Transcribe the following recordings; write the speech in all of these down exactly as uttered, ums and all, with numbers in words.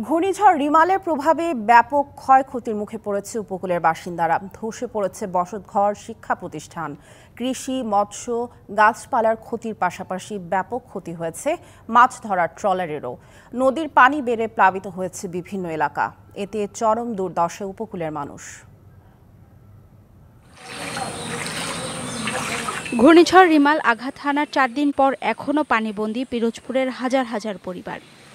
ঘূর্ণিঝড় রিমালের প্রভাবে ব্যাপক ক্ষয়ক্ষতির মুখে পড়েছে উপকূলের বাসিন্দারা। ধসে পড়েছে বসতঘর, শিক্ষা প্রতিষ্ঠান, কৃষি, মৎস্য, গাছপালার ক্ষতির পাশাপাশি ব্যাপক ক্ষতি হয়েছে মাছ ধরার ট্রলারেরও। নদীর পানি বেড়ে প্লাবিত হয়েছে বিভিন্ন এলাকা। এতে চরম দুর্দশায় উপকূলের মানুষ। ঘূর্ণিঝড় রিমাল আঘাত হানার চার দিন পর এখনও পানিবন্দী পিরোজপুরের হাজার হাজার পরিবার।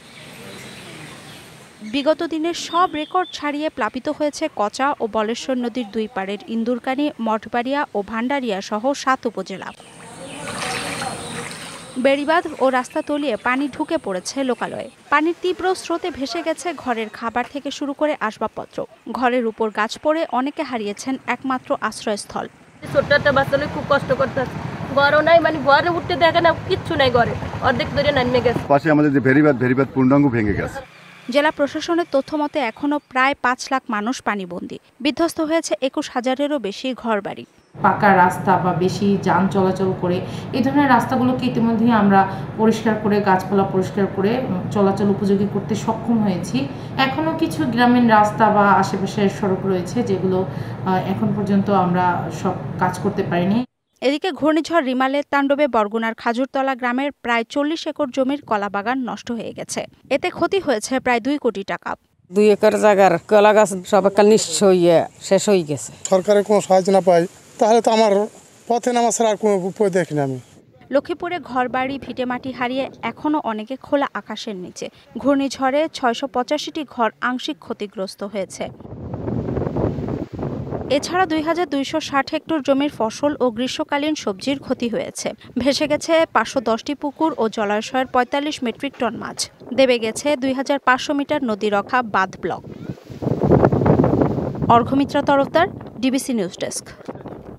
বিগত দিনের সব রেকর্ড ছাড়িয়ে প্লাবিত হয়েছে কচা ও বলেশ্বর নদীর দুই পাড়ের ইন্দুরকানী, মঠবাড়িয়া ও ভান্ডারিয়া সহ সাত উপজেলা। বেড়িবাঁধ ও রাস্তা তলিয়ে পানি ঢুকে পড়েছে লোকালয়ে। পানির তীব্র স্রোতে ভেসে গেছে ঘরের খাবার থেকে শুরু করে আসবাবপত্র। ঘরের উপর গাছ পড়ে অনেকে হারিয়েছেন একমাত্র আশ্রয়স্থল। ছোট্ট একটা বাচ্চা খুব কষ্ট করতেছে, ঘরও নাই, মানে ঘরে উঠতে দেখে না, কিচ্ছু নাই ঘরে, অর্ধেক ধরে নামে গেছে। পাশে আমাদের যে ভেরিবাদ ভেরিবাদ পূর্ণাঙ্গ ভেঙে গেছে। জেলা প্রশাসনের তথ্য মতে এখনও প্রায় পাঁচ লাখ মানুষ পানিবন্দী। বিধ্বস্ত হয়েছে একুশ হাজারেরও বেশি ঘরবাড়ি। পাকা রাস্তা বা বেশি যান চলাচল করে এই ধরনের রাস্তাগুলোকে ইতিমধ্যেই আমরা পরিষ্কার করে, গাছপালা পরিষ্কার করে চলাচল উপযোগী করতে সক্ষম হয়েছি। এখনও কিছু গ্রামীণ রাস্তা বা আশেপাশের সড়ক রয়েছে যেগুলো এখন পর্যন্ত আমরা সব কাজ করতে পারিনি। এদিকে ঘূর্ণিঝড় রিমালের তাণ্ডবে বরগুনার খাজুরতলা গ্রামের প্রায় চল্লিশ একর জমির কলাবাগান নষ্ট হয়ে গেছে। এতে ক্ষতি হয়েছে প্রায় দুই কোটি টাকা। দুই একর জায়গার কলা গাছ সব একটা নিঃস্ব হয়ে শেষ হয়ে গেছে। সরকারের কোনো সাহায্য না পাই তাহলে তো আমার পথে নামা ছাড়া আর কোনো উপায় দেখি না আমি। লক্ষ্মীপুরে ঘরবাড়ি ভিটেমাটি হারিয়ে এখনও অনেকে খোলা আকাশের নিচে। ঘূর্ণিঝড়ে ছয়শো পঁচাশিটি ঘর আংশিক ক্ষতিগ্রস্ত হয়েছে। এছাড়া দুই হাজার দুইশো ষাট হেক্টর জমির ফসল ও গ্রীষ্মকালীন সবজির ক্ষতি হয়েছে। ভেসে গেছে পাঁচশো দশটি পুকুর ও জলাশয়ের পঁয়তাল্লিশ মেট্রিক টন মাছ। দেবে গেছে দুই হাজার পাঁচশো মিটার নদী রক্ষা বাঁধ block. Arghyamitra Tarafdar, DBC news desk.